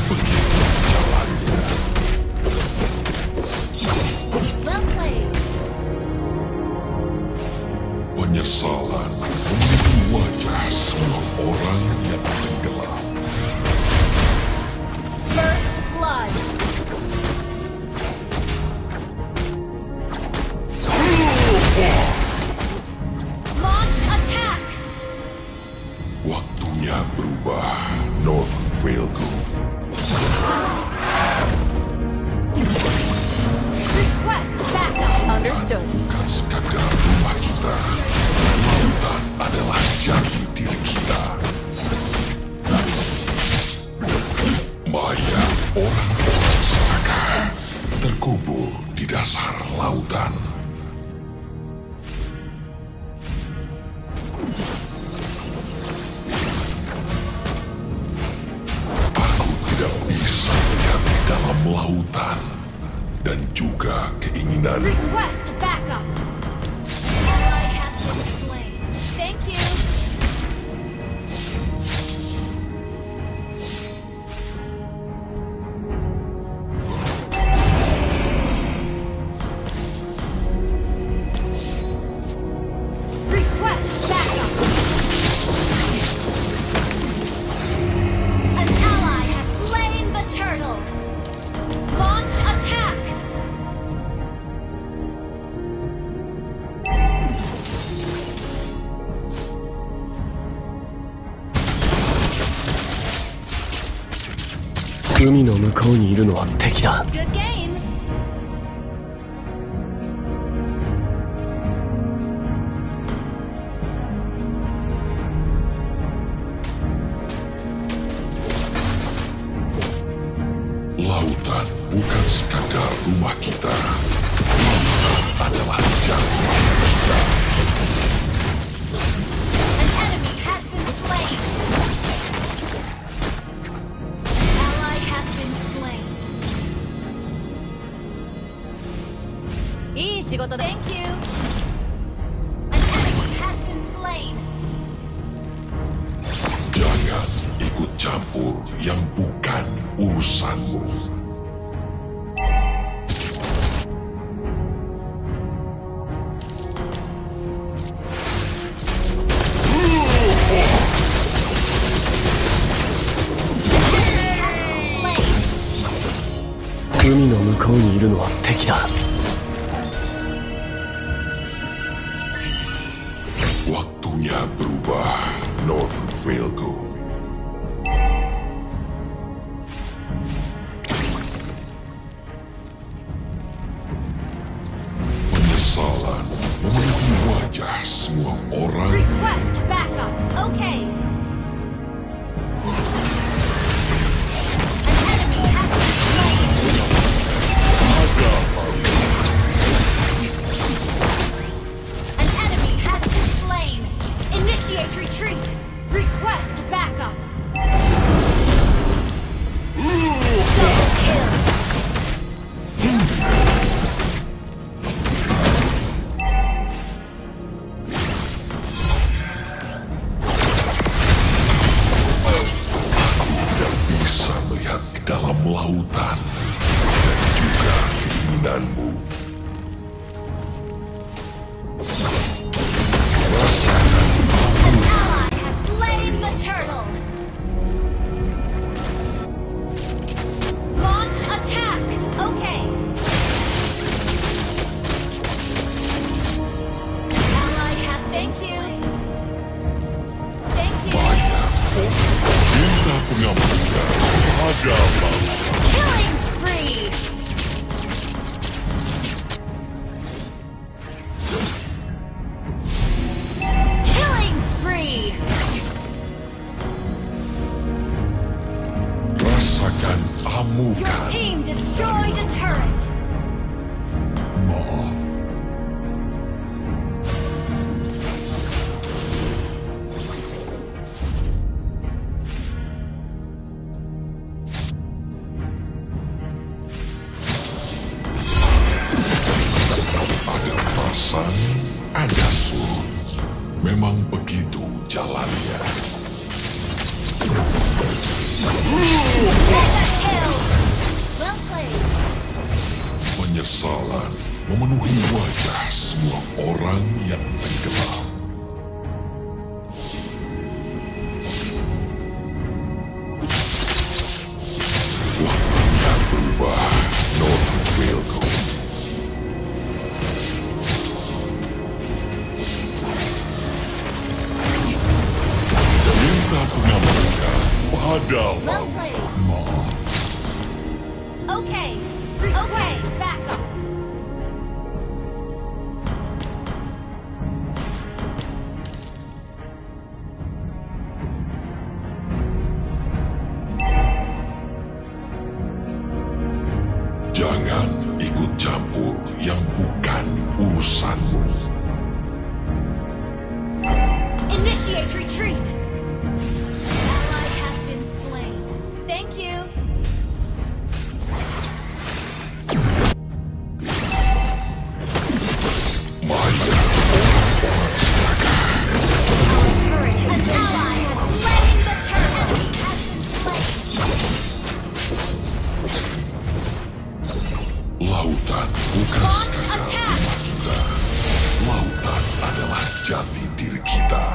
begitu jalannya. Penyesalan memenuhi wajah semua orang yang tenggelam. First blood. Launch attack. Waktunya berubah, Northern Vale. Request backup. Understood. Bukan sekadar rumah kita, lautan adalah jati diri kita. Mayat orang-orang serakah terkubur di dasar lautan. Aku tidak bisa melihat di dalam lautan dan juga keinginan. Request backup. Ally has been slain. Thank you. Request backup. An ally has slain the turtle. Launch attack. Good game. Lautan bukan sekadar rumah kita. Lautan adalah jati diri kita. An enemy has been slain. Ally has been slain. いい仕事だ。Thank you. An enemy has been slain. Jangan ikut campur yang bukan urusanmu. Waktunya berubah, Northern Vale. Penyesalan memenuhi wajah semua orang. Request backup. Okay. An enemy has been slain. An enemy has been slain. Initiate retreat. Request backup. Double kill. Tidak bisa melihat ke dalam lautan dan juga keinginanmu. An ally has slain the turtle. Launch attack. Okay. Ally has thank you. Thank you. Cinta pengampunan ada mau. Killing spree. Killing spree. Rasakan Your amukan. team destroyed a turret. Maaf. Ada pasang, ada surut. Memang begitu jalannya. Mega Penyesalan memenuhi wajah semua orang yang tenggelam. Waktunya berubah, Northern Virgo. Minta pengampunan pada Well played. maaf. Okay. Request backup. Jangan ikut campur yang bukan urusanmu. Initiate retreat. Ally has been slain. Thank you. Maya, Turret. An ally has slain the turret. Has been slain. lautan bukan Launch sekadar attack. rumah kita. Lautan adalah jati diri kita.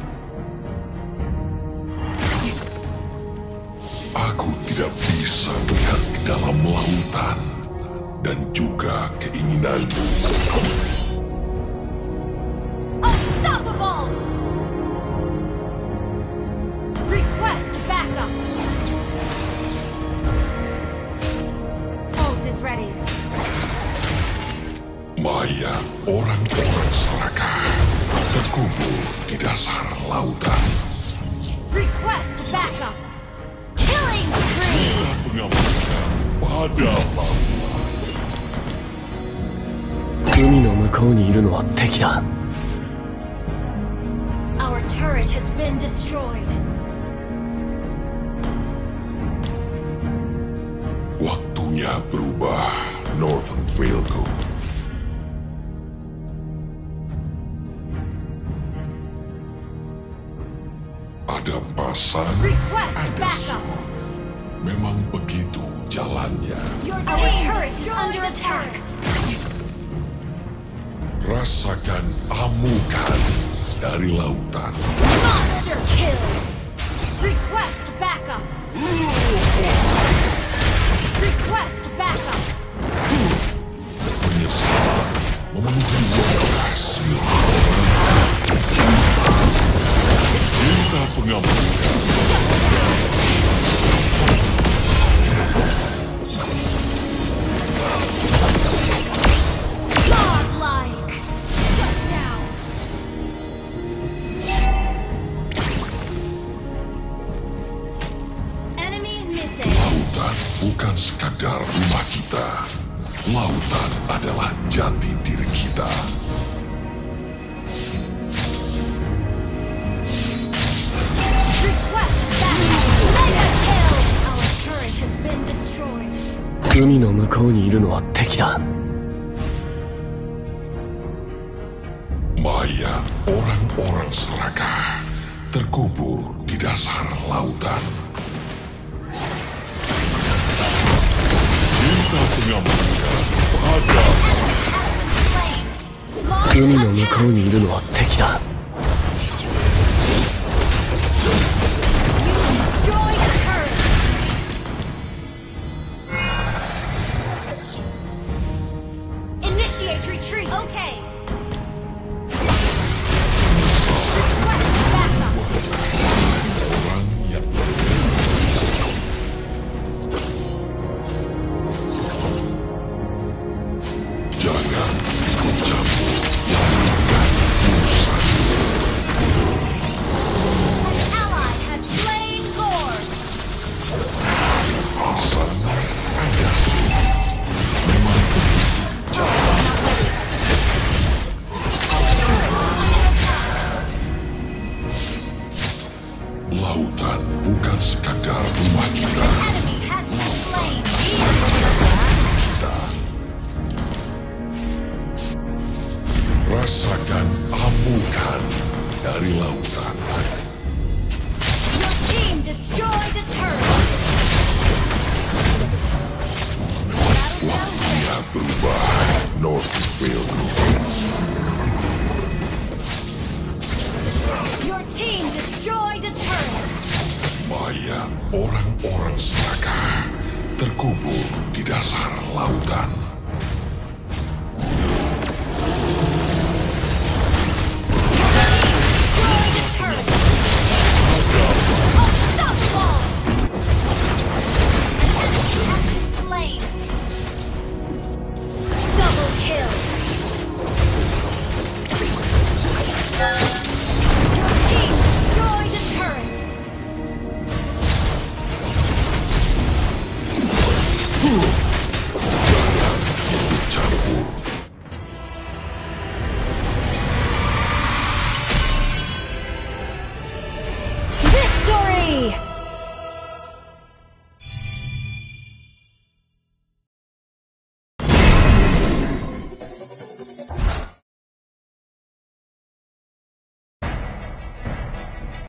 Aku tidak bisa melihat ke dalam lautan dan juga keinginanmu. Unstoppable. Request backup. Ult is ready. Maya, orang-orang serakah terkumpul di dasar lautan. Request backup. Killing spree. Pengampunan pada lautan. 海の向こうにいるのは敵だ。 Our turret has been destroyed. Waktunya berubah, Northern Virgo. Ada pasang, Request ada backup. surut. Memang begitu jalannya. Our turret is under attack. Rasakan amukan dari lautan. Monster kill. Request backup. Request backup. Penyesalan memenuhi wajah semua orang. Minta pengampunan. Godlike. Shut down. Enemy missing. Lautan bukan sekadar rumah kita. Lautan adalah jati diri kita. Request backup. Mega kill. Our turret has been destroyed. 海の向こうにいるのは敵だ。 Maya, orang-orang serakah terkubur di dasar lautan. Minta pengampunan pada Launch 海の向 attack. こうにいるのは敵だ。 You destroyed a turret. Initiate retreat. Okay. Request backup. orang yang jangan ikut campur yang bukan urusan. An ally has slain Lord. Pasang, ada sini. Memang begitu jalan. Lautan bukan sekadar rumah kita. Enemy has been slain. Rasakan amukan dari lautan. Your team destroyed a turret. Waktunya berubah. terkubur di dasar lautan. Double